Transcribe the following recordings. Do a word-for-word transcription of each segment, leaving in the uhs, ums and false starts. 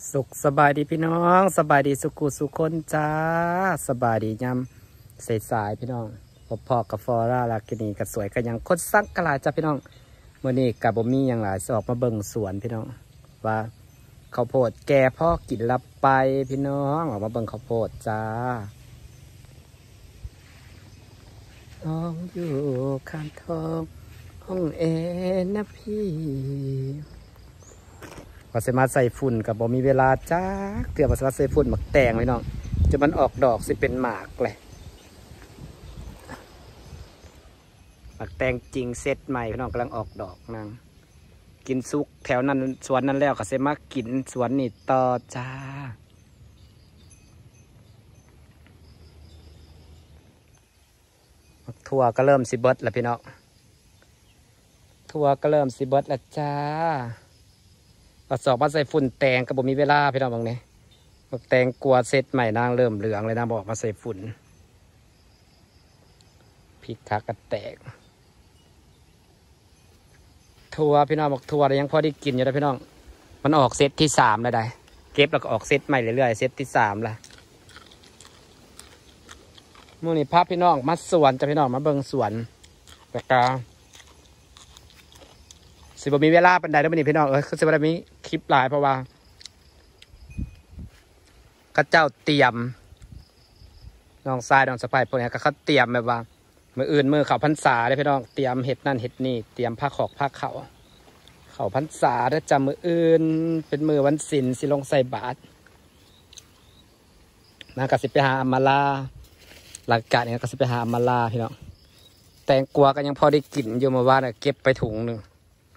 สุขสบายดีพี่น้องสบายดีสุขุสุคนจ้าสบายดียำใสสายพี่น้องพอพอกับฟอร่าลากินีกับสวยกันยังคนซักกะลาจ้าพี่น้องเมื่อนี้กับบมีอย่างหลายสอบมาเบิ่งสวนพี่น้องว่าข้าวโพดแก่พ่อกินลับไปพี่น้องออกมาเบิ่งข้าวโพดจ้าน้องอยู่ข้างท้องห้องเอ็นนะพี่ว่าสมาใส่ฝุ่นกับบ่มีเวลาจ้าเกือบว่าสมาใส่ฝุ่นหมักแตงไว้น้องจะมันออกดอกสิเป็นหมากเลยหมักแตงจริงเซตใหม่พี่น้องกำลังออกดอกนางกินซุกแถวนั้นสวนนั้นแล้วก็เสมากินสวนนี่ต่อจ้าทั่วก็เริ่มสิเบิดแล้วพี่น้องทั่วก็เริ่มสิเบิดแล้วจ้าก็สอบมาใส่ฝุ่นแตงก็บ่มีเวลาพี่น้องบางเนี่ยแตงกลัวเซตใหม่นางเริ่มเหลืองเลยนะบอกมาใส่ฝุ่นพริกคักกระแตกทัวพี่น้องบอกทัวยังพอได้กินอยู่นะพี่น้องมันออกเซตที่สามแล้วได้เก็บแล้วก็ออกเซตใหม่เรื่อยๆเซตที่สามละมื่อนี้พาพี่น้องมาสวนจะพี่น้องมาเบิ่งสวนแต่ก็สิบมีเวลาเป็นใดแล้วมื่อนี้พี่น้องเออคือสิบมีคลิปหลายเพราะว่าข้าเจ้าเตรียมน้องทรายน้องสะพายพวกนี้ก็เขาเตรียมแบบว่ามืออื่นมือเขาพรรษาเลยพี่น้องเตรียมเห็ดนั่นเห็ดนี่เตรียมผ้าขอกผ้าเขาเขาพรรษาถ้าจำมืออื่นเป็นมือวันศิลสิลงใส่บาตรนางก็สิไปหาอมาลาหลังจากนี้ก็สิไปหาอมาลาพี่น้องแตงกวาก็ยังพอได้กินอยู่มาว่าเก็บไปถุงหนึ่ง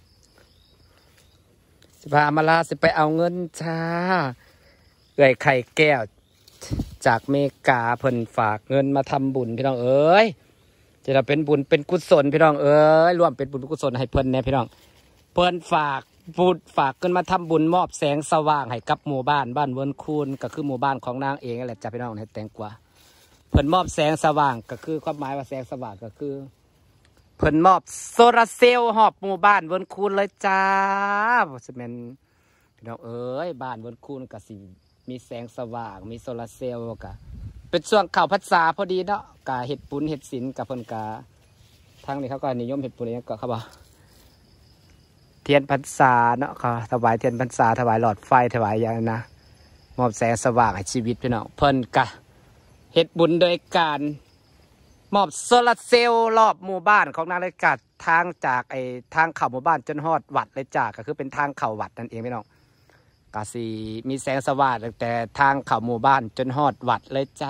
สิไปหาอมาลาสิไปเอาเงินจ้าเอ่ยไข่แก้วจากเมกาเพิ่นฝากเงินมาทำบุญพี่น้องเอ้ยจะเราเป็นบุญเป็นกุศลพี่น้องเอ้ยร่วมเป็นบุญกุศลให้เพิ่นแน่พี่น้องเพิ่นฝากบุญฝากเงินมาทำบุญมอบแสงสว่างให้กับหมู่บ้านบ้านเวิร์นคูนก็คือหมู่บ้านของนางเองแหละจ้ะพี่น้องให้แตงกวาเพิ่นมอบแสงสว่างก็คือความหมายว่าแสงสว่างก็คือเพิ่นมอบโซลาร์เซลล์หอบหมู่บ้านเวิร์นคูนเลยจ้าสิแม่นพี่น้องเอ้ยบ้านเวิร์นคูนก็สิมีแสงสว่างมีโซลาร์เซลล์ก็เป็นช่วงเข้าพรรษาพอดีเนาะกะเห็ดปุ้นเห็ดศิลกับเพิ่นกะทางนี้เขาก็นิยมเห็ดปุ้นอย่างก็เขาบอกเทียนพรรษาเนาะเขาถวายเทียนพรรษาถวายหลอดไฟถวายอย่างนะมอบแสงสว่างให้ชีวิตพี่น้องเพิ่นกะเห็ดบุญโดยการมอบโซลาร์เซลล์รอบหมู่บ้านของนางเลยกัดทางจากไอ้ทางเข้าหมู่บ้านจนฮอดวัดเลยจ้าก็คือเป็นทางเข้าวัดนั่นเองพี่น้องกาสีมีแสงสว่างตั้งแต่ทางเข้าหมู่บ้านจนฮอดวัดเลยจ้า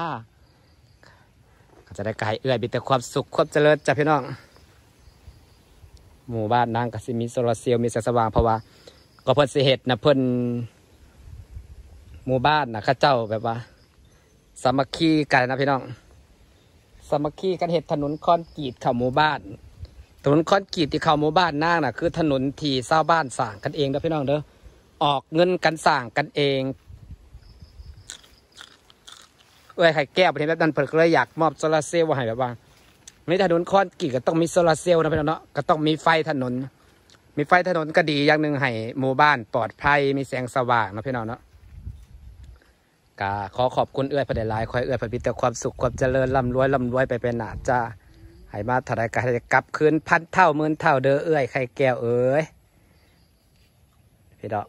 ก็จะได้กายเอื้อยมีแต่ความสุขความเจริญจ้าพี่น้องหมู่บ้านนางกาสีมีโซลาร์เซลล์มีแสงสว่างเพราะว่าก็เพิ่นสิเฮ็ดนะเพิ่นหมู่บ้านนะข้าเจ้าแบบว่าสามัคคีกันนะพี่น้องสามัคคีกันเฮ็ดถนนคอนกรีตเข้าหมู่บ้านถนนคอนกรีตที่เข้าหมู่บ้านนางน่ะคือถนนที่ชาวบ้านสร้างกันเองเด้อพี่น้องเด้อออกเงินกันสร้างกันเองเอ้ยไข่แก้วประเทศนั้นเพิ่นก็เลยอยากมอบโซลาร์เซลล์ให้แบบว่าในถนนคอนกรีตก็ต้องมีโซลาร์เซลล์นะพี่น้องเนาะก็ต้องมีไฟถนนมีไฟถนนก็ดีอย่างหนึ่งให้หมู่บ้านปลอดภัยมีแสงสว่างนะพี่น้องเนาะก็ขอขอบคุณเอื้อยพระเดชหลายคอยเอื้อยพระพิแต่ความสุขความเจริญร่ำรวยร่ำรวยไปเป็นหนาจ้าให้มาถวายการกลับคืนพันเท่าหมื่นเท่าเด้อเอื้อยไข่แก้วเอ้ยพี่ดอก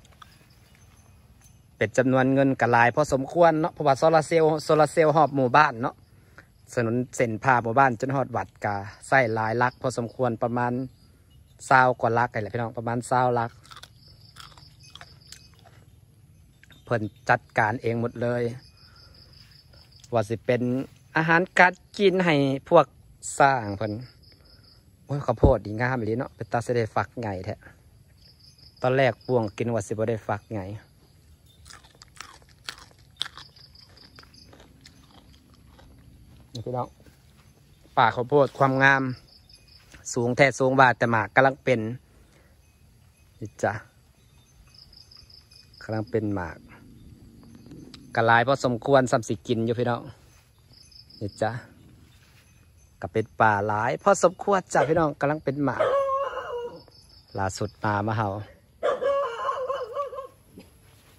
เป็นจำนวนเงินกระลายพอสมควรเนาะเพราะว่าโซลาร์เซลล์โซลาร์เซลล์หอบหมู่บ้านเนาะถนนเส้นผ่าหมู่บ้านจนหอดวัดกาใส่หลายลักพอสมควรประมาณเศร้ากว่าลักกันแหละพี่น้องประมาณเศร้าลักเพิ่นจัดการเองหมดเลยว่าสิเป็นอาหารการกินให้พวกสร้างเพิ่นโอ้ยข้าวโพดดีงามเลยเนาะเป็นตาเสด็จฝักไงแท้ตอนแรกปวงกินว่าสิบ่ได้ฝักไงนี่พี่น้องป่าข้าวโพดความงามสูงแท้สูงบาดแต่หมากกำลังเป็นนี่จ้ะกำลังเป็นหมากกระลายพอสมควรสำสิกินอยู่พี่น้องนี่จ้ะก็เป็นป่าหลายพอสมควรจ้ะพี่น้องกำลังเป็นหมาก ล่าสุดมามาเห่า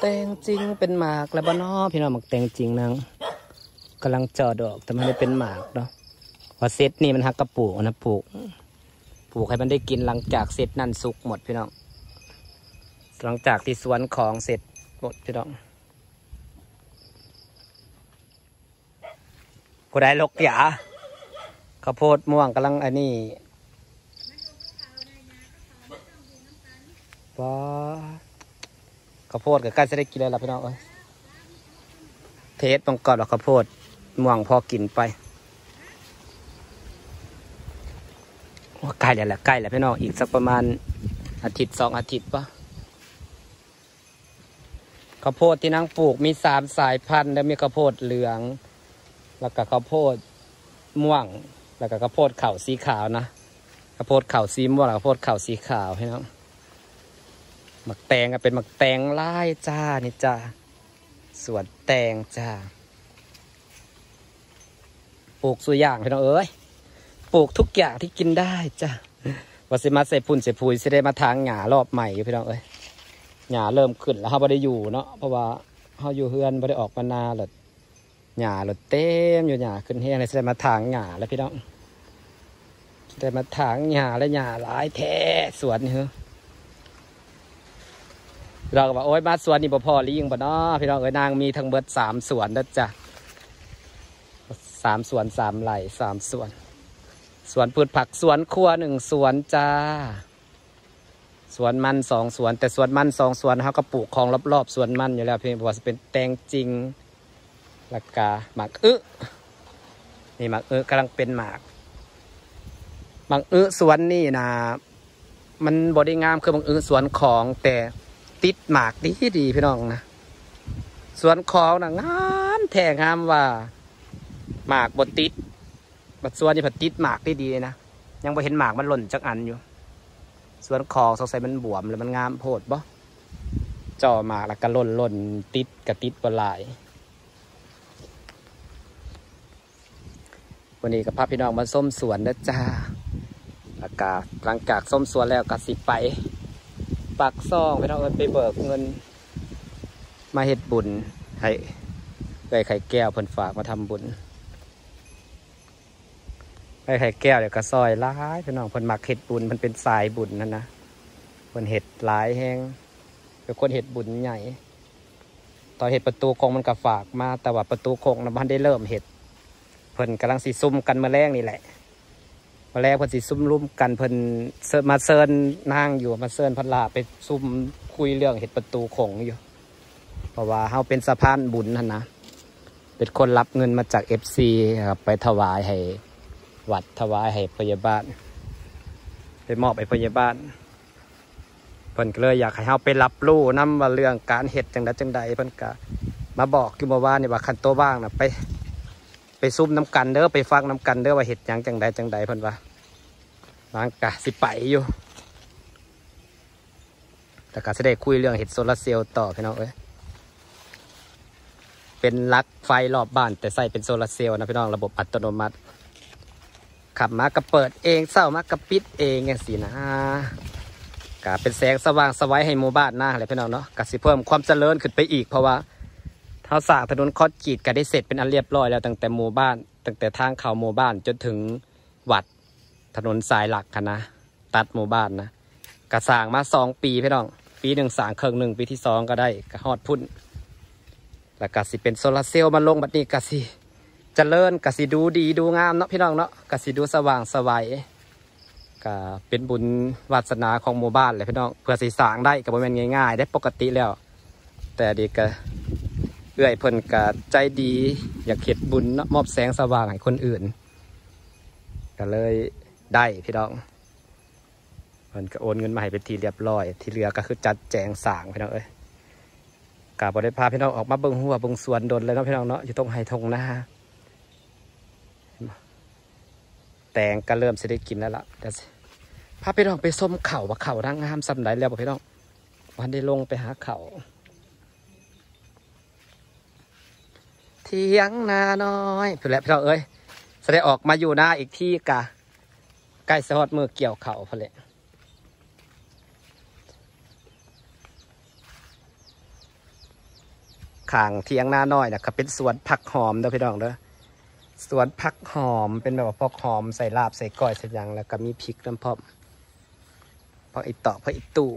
แตงจริงเป็นหมากแล้วบ้านนอพี่น้องหมักแตงจริงนางกำลังเจาะดอกแต่ไม่ได้เป็นหมากเนาะว่าเซตนี่มันหักกระปลูกนะปลูกปลูกให้มันได้กินหลังจากเซตนั่นสุกหมดพี่น้องหลังจากที่สวนของเสร็จหมดพี่น้องผู้ใดลกหยาข้าวโพดม่วงกำลังอันนี้ว้าข้าวโพดกับใกล้จะได้กินเลยล่ะพี่น้องเอ้ยเทสบังก่อนว่าข้าวโพดม่วงพอกินไปว่าใกล้แล้วแหละใกล้แล้วพี่น้องอีกสักประมาณอาทิตย์สองอาทิตย์ปะข้าวโพดที่นางปลูกมีสามสายพันธุ์แล้วมีข้าวโพดเหลืองแล้วก็ข้าวโพดม่วงแล้วก็ข้าวโพดเข่าสีขาวนะข้าวโพดเข่าสีม่วงแล้วข้าวโพดเข่าสีขาวให้น้องหมักแตงก็เป็นหมักแตงไล่จ้านี่จ้าสวนแตงจ้าปลูกสุอย่างพี่น้องเอ้ยปลูกทุกอย่างที่กินได้จ้าว่าสิมาใส่พุ่นใส่ปุ๋ยสิได้มาทางหญ้ารอบใหม่พี่น้องเอ้ยหญ้าเริ่มขึ้นแล้วเขาไม่ได้อยู่เนาะเพราะว่าเขาอยู่เฮือนไม่ได้ออกมานาหรอกหญ้าหลดเต็มอยู่หญ้าขึ้นแห้งเลยจะได้มาถางหญ้าแล้วพี่น้องจะได้มาถางหญ้าและหญ้าหลายแท้สวนนี่เหรอเราก็บอกโอ๊ยมาสวนนี่บ่พอลิงบ่เนาะพี่น้องเอ้ยนางมีทั้งเบิดสามสวนนะจ๊ะสามสวนสามไร่สามสวนสวนพืชผักสวนครัวหนึ่งสวนจ้าสวนมันสองสวนแต่สวนมันสองสวนเขาก็ปลูกของรอบๆสวนมันอยู่แล้วเพียงเพราะว่าจะเป็นแตงจริงแล้วก็หมากอึนี่หมากอึกำลังเป็นหมากหมากอึสวนนี่นะมันบริงามคือหมากอึสวนของแต่ติดหมากดีดีพี่น้องนะสวนของนะงามแท้งามว่าหมากบดติดบัดสวนนี่ผัดติดหมากดีดีนะยังไม่เห็นหมากมันหล่นจากอันอยู่สวนของสงสัยมันบวมแล้วมันงามโพดบ่จ่อหมากแล้วก็หล่นหล่นติดกับติดบลายวันนี้กับพาพี่น้องมาส้มสวนนะจ้าอากาศหลังจากส้มสวนแล้วก็สิไปปักซองพี่น้องไปเบิกเงินมาเฮ็ดบุญให้ไก่ไข่แก้วเพิ่นฝากมาทำบุญไก่ไข่แก้วเดี๋ยวก็ซอยร้ายพี่น้องเพิ่นมักเฮ็ดบุญมันเป็นสายบุญนั่นนะเพิ่นเฮ็ดหลายแห้งเป็นคนเฮ็ดบุญใหญ่ตอนเฮ็ดประตูโค้งมันก็ฝากมาแต่ว่าประตูโค้งนะมันได้เริ่มเฮ็ดเพิ่นกำลังสิซุ่มกันมาแรงนี่แหละมาแรงเพิ่นสิซุ่มรุ่มกันเพิ่นมาเซิร์นนั่งอยู่มาเซิร์นพันลาไปซุ่มคุยเรื่องเห็ดประตูโขงอยู่เพราะว่าเฮาเป็นสะพานบุญนั่นนะเป็นคนรับเงินมาจากเอฟซีครับไปถวายให้วัดถวายให้พยาบาลไปมอบให้พยาบาลเพิ่นก็เลยอยากให้เฮาไปรับรู้นำว่าเรื่องการเห็ดจังใดจังใดเพิ่นก็มาบอกอยู่เมื่อวานนี่ว่าคันโตบ้างนะไปไปซุ่มน้ำกันเด้อไปฟังน้ำกันเด้อว่าเห็ดยังจังใดจังใดเพิ่นว่าบางกะสิไปอยู่แต่ก็จะได้คุยเรื่องเห็ดโซลาเซลล์ต่อพี่น้องเอ้ยเป็นลักไฟรอบบ้านแต่ใส่เป็นโซลาเซลล์นะพี่น้องระบบอัตโนมัติขับมากระเปิดเองเศร้ามากระปิดเองอย่างสินะกะเป็นแสงสว่างสวัยให้หมู่บ้านหน้าอะไรพี่น้องเนาะกะสิเพิ่มความเจริญขึ้นไปอีกเพราะว่าเท้าสร้างถนนคอดกีดก็ได้เสร็จเป็นอันเรียบร้อยแล้วตั้งแต่หมู่บ้านตั้งแต่ทางเข้าหมู่บ้านจนถึงวัดถนนสายหลักกันนะตัดหมู่บ้านนะกะสร้างมาสองปีพี่น้องปีหนึ่งสร้างเครื่องหนึ่งปีที่สองก็ได้กะฮอดพุ่นแล้วกะสิเป็นโซลาเซลล์มาลงบัดนี้กะสิเจริญกะสิดูดีดูงามเนาะพี่น้องเนาะกะสิดูสว่างสวัยกะเป็นบุญวาสนาของหมู่บ้านเลยพี่น้องเพื่อสิสร้างได้ก็บ่แม่นง่ายๆได้ปกติแล้วแต่ดีกะเอื้อยเพิ่นกะใจดีอยากเฮ็ดบุญเนาะมอบแสงสว่างให้คนอื่นก็เลยได้พี่น้องเพิ่นก็โอนเงินมาให้เป็นทีเรียบร้อยที่เหลือก็คือจัดแจงสร้างพี่น้องเอ้ยกะบ่ได้พาพี่น้องออกมาเบิ่งหัวเบิ่งสวนดนเลยเนาะพี่น้องเนาะอยู่ตรงไห้ทงนาแตงก็เริ่มสิได้กินแล้วล่ะเดี๋ยวพาพี่น้องไปส้มเข่าว่าเข่าร่างงามสำใดแล้วบ่พี่น้องวันได้ลงไปหาเข่าเที่ยงนาน้อยพี่แหละพี่น้องเอ้ยจะได้ออกมาอยู่หน้าอีกที่กะใกล้สะฮอดมือเกี่ยวเข่าพอเลยขางเทียงหน้าน้อยนะครับเป็นสวนผักหอมเด้อพี่น้องเด้อสวนผักหอมเป็นแบบว่าพอกหอมใส่ลาบใส่ก้อยใส่ยังแล้วก็มีพริกน้ำพร้อมพออีต่อพออีตู่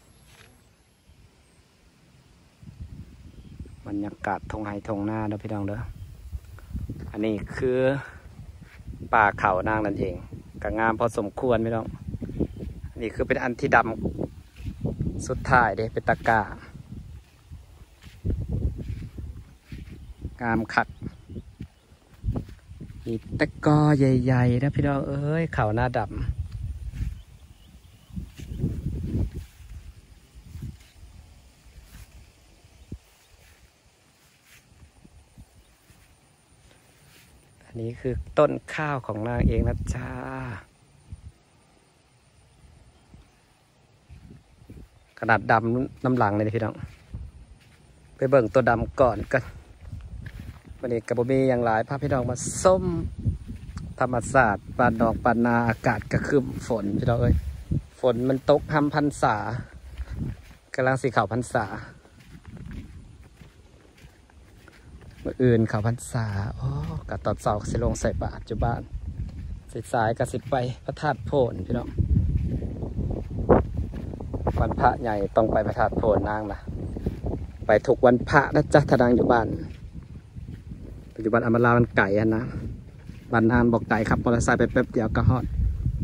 บรรยากาศทงไฮทงหน้าเด้อพี่น้องเด้ออันนี้คือป่าเขานางนั่นเองก็งามพอสมควรพี่น้องอันนี้คือเป็นอันที่ดำสุดท้ายเด้เป็นตะกางามคักมีตะกอใหญ่ๆนะพี่น้องเอ้ยเขาหน้าดำอันนี้คือต้นข้าวของนางเองนะจ้าขนาดดำน้ำหลังเลยนะพี่น้องไปเบิ่งตัวดำก่อนกันวันนี้กับมีอย่างหลายพาพี่น้องมาส้มธรรมศาสตร์ปานดอกปานนาอากาศกระคืมฝนพี่น้องเอ้ยฝนมันตกทำพรรษากำลังสีขาวพรรษาเมื่ออื่นขาวพรรษาโอ้กะตอนเสาร์สิลงใส่บาตรจุบ้านสิสายกะสิไปพระธาตุโพนพี่น้องวันพระใหญ่ต้องไปพระธาตุโพนนางนะไปถูกวันพระนะจ๊ะถ้านางอยู่บ้านปัจจุบันอำมาลามันไก่อะนะบ้านนางบอกไก่ขับมอเตอร์ไซค์ไปแป๊บเดียวก็ฮอด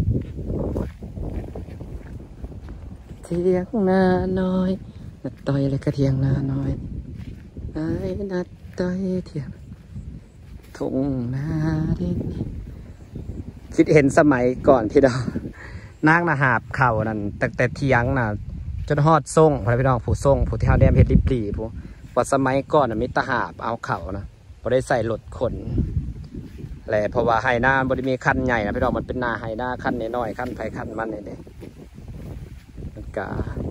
เทียงนาน้อยนัดต่อยเลยก็เทียงนาน้อยไอ้นัดต่อยเทียงทุ่งนาดินคิดเห็นสมัยก่อนพี่ดอกนางนาหาบเข่านั่นแต่แต่เทียงน่ะจนฮอดส่งพอพี่น้องผู้ส่งผู้ที่เฮาแดมเฮ็ดริบหลีผู้ว่าสมัยก่อนน่ะมีตะหาบเอาเข่านะบ่ได้ใส่รถขนแหละเพราะว่าไฮนาบ่ได้มีคันใหญ่นะพี่น้องมันเป็นนาไฮนาคันน้อยๆคันไผคันมันนี่เด้มันก็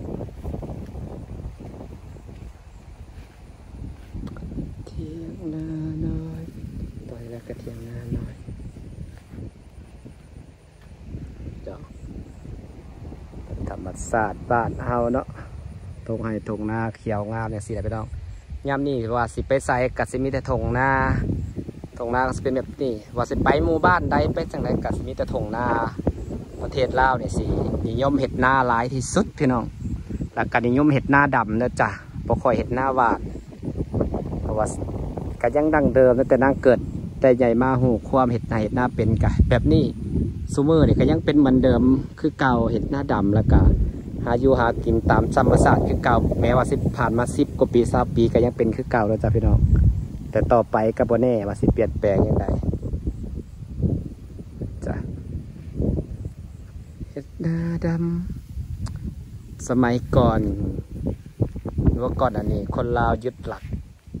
เทียงนาน้อยต่อยแล้วก็เทียงนาน้อยจ้ะธรรมศาสตร์บ้านเฮาเนาะทงไฮทงนาเขียวงามอย่างสิแหละพี่น้องยามนี้ว่าสิไปใส่กัสิมีแต่ทงนาทงนาก็จะเป็นแบบนี้ว่าสิไปหมู่บ้านใดไปจังไดกัสิมีแต่ทงนาประเทศลาวเนี่ยสินิยมเห็ดนาหลายที่สุดพี่น้องแล้วก็นิยมเห็ดนาดำนะจ๊ะบ่ค่อยเห็ดนาหวานเพราะว่าก็ยังดั้งเดิมแต่นางเกิดแต่ใหญ่มาหูความเห็ดนาเห็ดนาเป็นกะแบบนี้ซูเมอร์เนี่ยก็ยังเป็นเหมือนเดิมคือเก่าเห็ดนาดำแล้วก็หาอยู่หากินตามธรรมชาติคือเก่าแม้ว่าสิผ่านมาสิบกว่าปีสามปีก็ยังเป็นคือเก่าแล้วจ้ะพี่น้องแต่ต่อไปก็บ่แน่ว่าสิเปลี่ยนแปลงยังไงจ้ะเฮ็ดนาดำสมัยก่อนหรือว่าก่อนอันนี้คนลาวยึดหลัก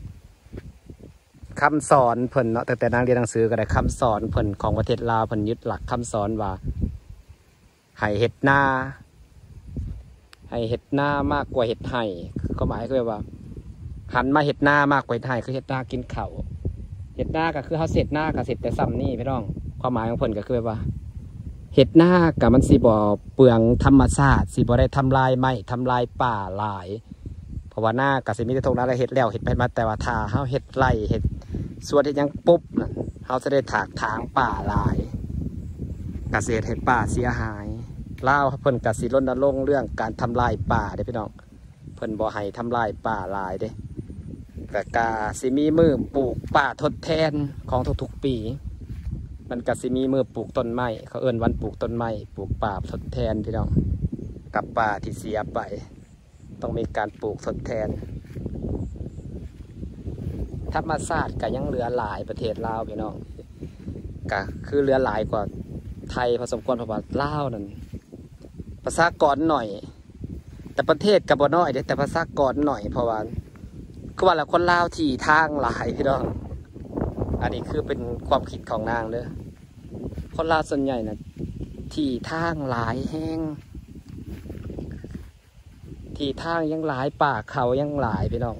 คำสอนเพิ่นเนาะแต่แต่นางเรียนหนังสือก็ได้คำสอนเพิ่นของประเทศลาวเพิ่นยึดหลักคำสอนว่าให้เฮ็ดนาให้เห็ดหน้ามากกว่าเห็ดไห่ก็หมายคือว่าหันมาเห็ดหน้ามากกว่าเห็ดไห่คือเห็ดหน้ากินเข่าเห็ดหน้าก็คือเขาเสร็จหน้ากับเสร็จแต่ซ้ำนี่พี่น้องความหมายของเพิ่นก็คือว่าเห็ดหน้ากับมันสีบ่อเปลืองธรรมชาติสีบ่ได้ทำลายไม้ทำลายป่าหลายเพราะว่าหน้ากับสีมีแต่ทงนั้นแล้วเห็ดแล้วเห็ดไปมาแต่ว่าทาเขาเห็ดไร่เห็ดส่วนที่ยังปุ๊บนั่นเขาจะได้ถากถางป่าหลายเกษตรเห็ดป่าเสียหายล่าวเพิ่นกสิรณรงค์เรื่องการทำลายป่าเด้พี่น้องเพิ่นบ่ให้ทำลายป่าหลายเด้กะกาสิมีมือปลูกป่าทดแทนของทุกๆปีมันกสิมีมือปลูกต้นไม้เขาเอิ้นวันปลูกต้นไม้ปลูกป่าทดแทนพี่น้องกับป่าที่เสียไปต้องมีการปลูกทดแทนธรรมชาติก็ยังเหลือหลายประเทศลาวพี่น้องก็คือเหลือหลายกว่าไทยพอสมควรเพราะว่าลาวนั่นภาษากรหน่อยแต่ประเทศกับบ่น้อยเด้แต่ภาษากรหน่อยเพราะว่าคือว่าละคนลาวที่ทางหลายพี่น้องอันนี้คือเป็นความคิดของนางเลยคนลาวส่วนใหญ่นะที่ทางหลายแห้งที่ทางยังหลายป่าเขายังหลายพี่น้อง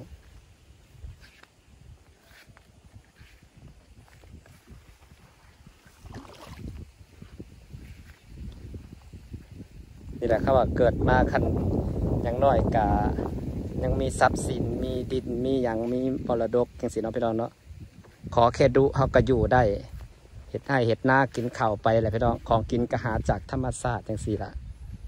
นี่แหละครับว่าเกิดมาคันยังน้อยกะยังมีทรัพย์สินมีดินมีอย่างมีมรดกอย่างสิเนาะพี่น้องเนาะขอแค่ดูเขาก็อยู่ได้เห็ดให้เห็ดหน้ากินข้าวไปแหละพี่น้องของกินก็หาจากธรรมชาติอย่างสิละ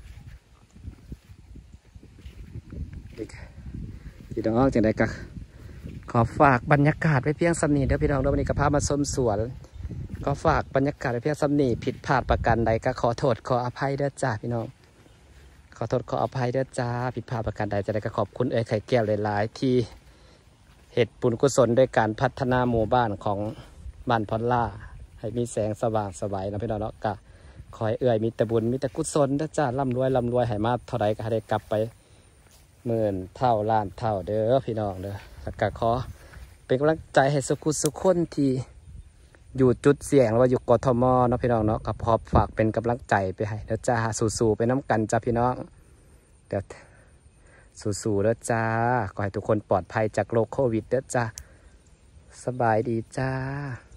พี่น้องจังไดก็ขอฝากบรรยากาศไว้เพียงสำนีเด้อพี่น้องเด้อวันนี้ก็พามาชมสวนก็ฝากบรรยากาศไว้เพียงสำนีผิดพลาดประการใดก็ขอโทษขออภัยเด้อจ้าพี่น้องขอโทษขออภัยเด้อจ้าผิดพลาดประการใดจะได้ก็ขอบคุณเอ๋ยไข่แก้วหลายๆที่เหตุบุญกุศลด้วยการพัฒนาหมู่บ้านของบ้านพอนล่าให้มีแสงสว่างสบายนะพี่น้องเนาะก็ขอให้เอ๋ยมีแต่บุญมีแต่กุศลเด้อจ้าร่ำรวยร่ำรวยให้มาเท่าไรก็ให้ได้กลับไปหมื่นเท่าล้านเท่าเด้อพี่น้องเด้อแล้วก็ขอเป็นกำลังใจให้สุขุสุขคนที่อยู่จุดเสี่ยงหรือว่าอยู่กทมเนาะพี่น้องเนาะก็พอฝากเป็นกำลังใจไปให้เด้อจ้าสู้ๆไปน้ำกันจ้าพี่น้องเดี๋ยวสู้ๆเด้อจ้าขอให้ทุกคนปลอดภัยจากโรคโควิดเด้อจ้าสบายดีจ้า